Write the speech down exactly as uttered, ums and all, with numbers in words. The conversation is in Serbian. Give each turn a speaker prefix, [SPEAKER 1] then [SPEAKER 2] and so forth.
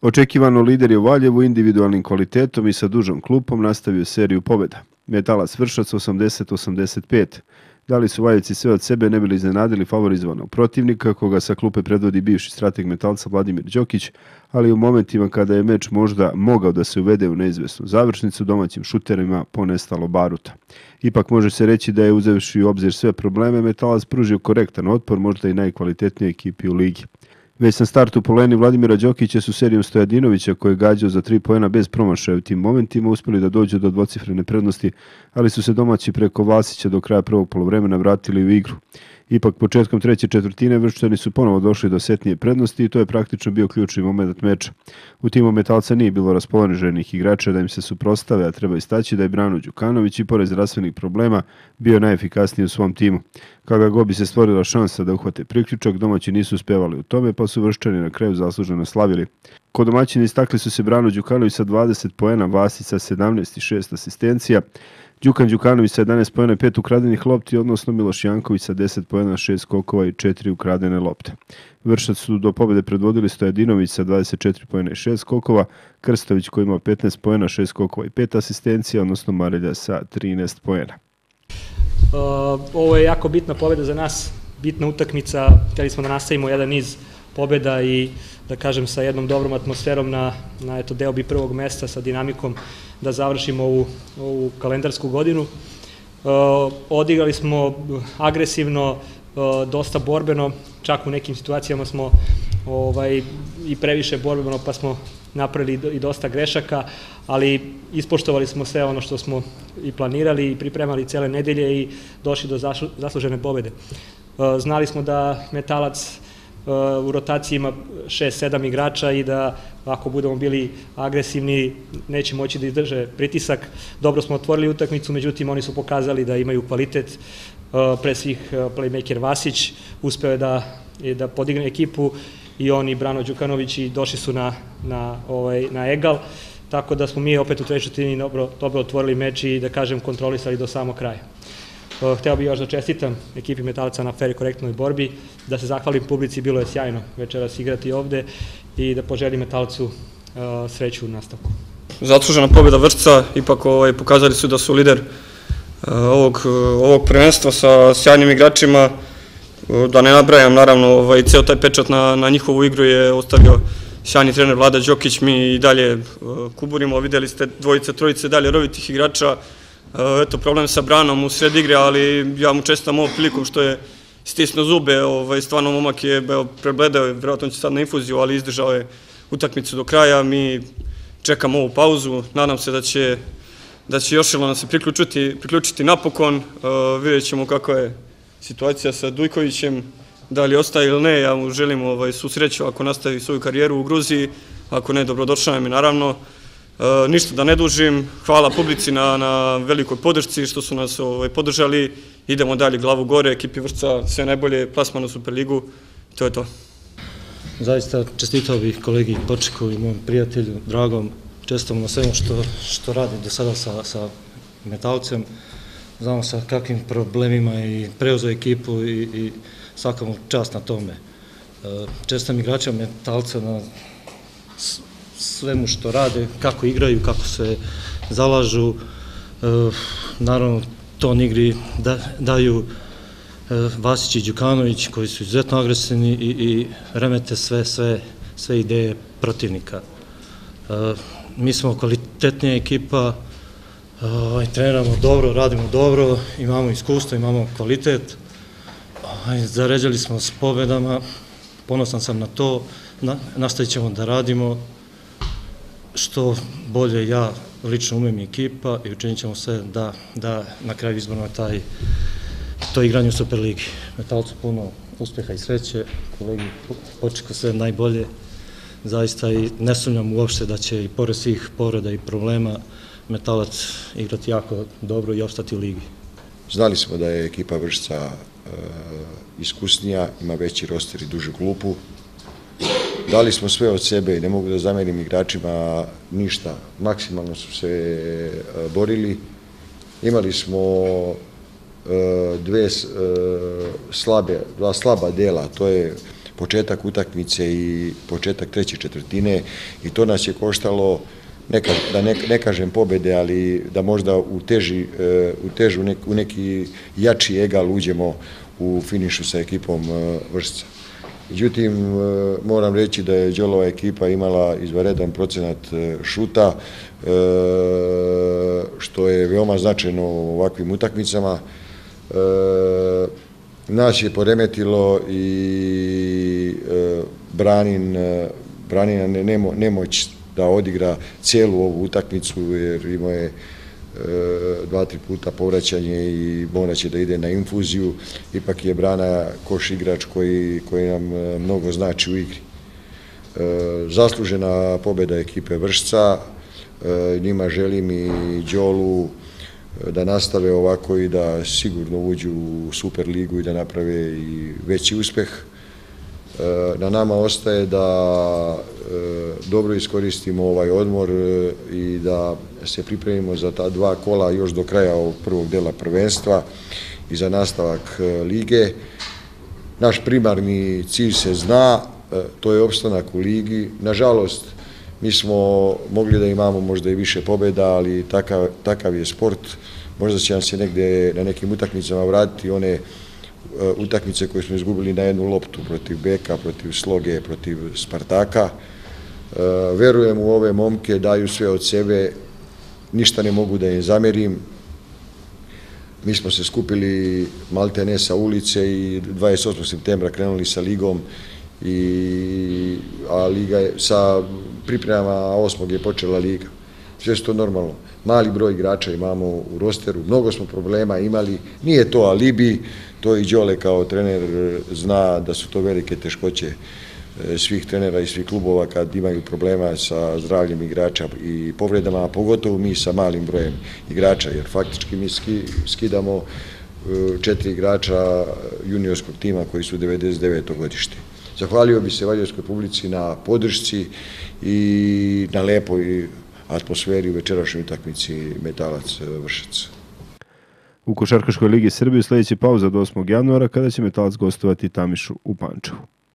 [SPEAKER 1] Očekivano lider je u Valjevu individualnim kvalitetom i sa dužom klupom nastavio seriju pobjeda. Metalac Vršac osamdeset osamdeset pet. Dali su Valjevci sve od sebe, ne bili iznenadili favorizovanog protivnika, koga sa klupe predvodi bivši strateg Metalca Vladimir Đokić, ali u momentima kada je meč možda mogao da se uvede u neizvesnu završnicu, domaćim šuterima ponestalo baruta. Ipak može se reći da je, uzevši u obzir sve probleme, Metalac pružio korektan otpor, možda i najkvalitetnijoj ekipi u ligi. Već na startu po leni Vladimira Đokića su serijom Stojadinovića, koji je gađao za tri poena bez promašaja u tim momentima, uspjeli da dođu do dvocifrene prednosti, ali su se domaći preko Vasića do kraja prvog poluvremena vratili u igru. Ipak početkom treće četvrtine Vrščani su ponovo došli do setnije prednosti i to je praktično bio ključni moment meča. U timu Metalca nije bilo raspoloženih igrača da im se suprotstave, a treba istaći da je Brano Đukanović i pored zdravstvenih problema bio najefikasniji u svom timu. Kada god bi se stvorila šansa da uhvate priključak, domaći nisu uspevali u tome, pa su Vrščani na kraju zasluženo slavili. Kod domaćina istakli su se Brano Đukanović sa dvadeset poena, Vasić sa sedamnaest i šest asistencija, Đukan Đukanović sa jedanaest poena i pet ukradenih lopti, odnosno Miloš Janković sa deset poena, šest skokova i četiri ukradene lopte. Vršac su do pobjede predvodili Stojadinović sa dvadeset četiri poena i šest skokova, Krstović koji ima petnaest poena, šest skokova i pet asistencija, odnosno Marelja sa trinaest poena.
[SPEAKER 2] Uh, ovo je jako bitna pobjeda za nas, bitna utakmica, htjeli smo da nastavimo jedan niz pobjeda i da kažem sa jednom dobrom atmosferom na, na eto, deo bi prvog mesta sa dinamikom da završimo ovu, ovu kalendarsku godinu. Uh, odigrali smo agresivno, uh, dosta borbeno, čak u nekim situacijama smo ovaj, i previše borbeno pa smo napravili i dosta grešaka, ali ispoštovali smo sve ono što smo i planirali i pripremali cele nedelje i došli do zaslužene pobjede. Uh, znali smo da Metalac u rotaciji ima šest sedam igrača i da ako budemo bili agresivni neće moći da izdrže pritisak. Dobro smo otvorili utakmicu, međutim oni su pokazali da imaju kvalitet, pre svih playmaker Vasić uspeo je da, da podigne ekipu i on i Brano Đukanović i došli su na, na, ovaj, na egal, tako da smo mi opet u trećoj četvrtini dobro, dobro otvorili meč i da kažem kontrolisali do samog kraja. Hteo bih još da čestitam ekipi Metalca na fer i korektnoj borbi, da se zahvalim publici, bilo je sjajno večeras igrati ovde i da poželim Metalcu uh, sreću u nastavku.
[SPEAKER 3] Zaslužena pobjeda Vršca, ipak ovaj, pokazali su da su lider uh, ovog, uh, ovog prvenstva sa sjajnim igračima. Uh, da ne nabrajam, naravno, ovaj, ceo taj pečat na, na njihovu igru je ostavio sjajni trener Vlada Đokić. Mi i dalje uh, kuburimo, videli ste dvojice, trojice dalje rovitih igrača. Eto, problem sa Branom u sred igre, ali ja mu čestitam ovom prilikom što je stisnuo zube, ovaj, stvarno momak je prebledao, vjerojatno će sad na infuziju, ali izdržao je utakmicu do kraja. Mi čekamo ovu pauzu, nadam se da će, da će Jošilo nas se priključiti, priključiti napokon, uh, vidjet ćemo kakva je situacija sa Dujkovićem, da li ostaje ili ne, ja mu želim ovaj, svu sreću ako nastavi svoju karijeru u Gruziji, ako ne, dobrodošao nam je naravno. E, ništa da ne dužim, hvala publici na, na velikoj podršci što su nas ovaj, podržali, idemo dalje glavu gore, ekipi Vršca sve najbolje, plasman u Superligu, to je to.
[SPEAKER 4] Zaista čestitao bih kolegi Počeku i mojom prijatelju Dragom, čestitam na svemu što, što radi do sada sa, sa Metalcem, znamo sa kakvim problemima i preuzeo ekipu i, i svaka mu čast na tome. E, čestitam igračima Metalca na svemu što rade, kako igraju, kako se zalažu. E, naravno, ton igri da, daju e, Vasić i Đukanović, koji su izuzetno agresivni i, i remete sve, sve, sve ideje protivnika. E, mi smo kvalitetnija ekipa, e, treniramo dobro, radimo dobro, imamo iskustvo, imamo kvalitet. E, zaređali smo s pobedama, ponosan sam na to, na, nastavit ćemo da radimo što bolje ja lično umem i ekipa i učinit ćemo sve da, da na kraju izborimo taj, to igranje u Superligi. Metalcu puno uspeha i sreće, kolegi Počeku sve najbolje, zaista i ne sumnjam uopšte da će i pored svih povreda i problema Metalac igrati jako dobro i opstati u ligi.
[SPEAKER 5] Znali smo da je ekipa Vršca e, iskusnija, ima veći roster i dužu klupu. Dali smo sve od sebe i ne mogu da zamerim igračima ništa. Maksimalno su se borili. Imali smo dve slabe, dva slaba dela, to je početak utakmice i početak treće četvrtine i to nas je koštalo, neka, da ne, ne kažem pobede, ali da možda u, teži, u težu nek, u neki jači egal uđemo u finišu sa ekipom Vršca. Međutim, moram reći da je Đolova ekipa imala izvanredan procenat šuta, što je veoma značajno u ovakvim utakmicama. Nas je poremetilo i Branin, Branina nemoć da odigra cijelu ovu utakmicu, jer imao je dva, tri puta povraćanje i morat će da ide na infuziju. Ipak je Brana koš igrač koji, koji nam mnogo znači u igri. Zaslužena pobjeda ekipe Vršca, njima želim i Đolu da nastave ovako i da sigurno uđu u Super ligu i da naprave i veći uspeh. Na nama ostaje da dobro iskoristimo ovaj odmor i da se pripremimo za ta dva kola još do kraja ovog prvog dela prvenstva i za nastavak lige. Naš primarni cilj se zna, to je opstanak u ligi. Nažalost, mi smo mogli da imamo možda i više pobjeda, ali takav, takav je sport. Možda će nam se negde na nekim utakmicama vratiti one utakmice koje smo izgubili na jednu loptu protiv Beka, protiv Sloge, protiv Spartaka. Verujem u ove momke, daju sve od sebe, ništa ne mogu da im zamerim. Mi smo se skupili maltene sa ulice i dvadeset osmog septembra krenuli sa ligom, i, a liga je, sa pripremama osmog je počela liga. Sve su to normalno. Mali broj igrača imamo u rosteru, mnogo smo problema imali, nije to alibi, to i Đole kao trener zna da su to velike teškoće svih trenera i svih klubova kad imaju problema sa zdravljem igrača i povredama, a pogotovo mi sa malim brojem igrača, jer faktički mi skidamo četiri igrača juniorskog tima koji su devedeset deveto godište. Zahvalio bi se valjevskoj publici na podršci i na lepoj atmosferi u večerašnjoj utakmici Metalac Vršac.
[SPEAKER 1] U Košarkaškoj ligi Srbije sljedeća pauza do osmog januara kada će Metalac gostovati Tamišu u Pančevu.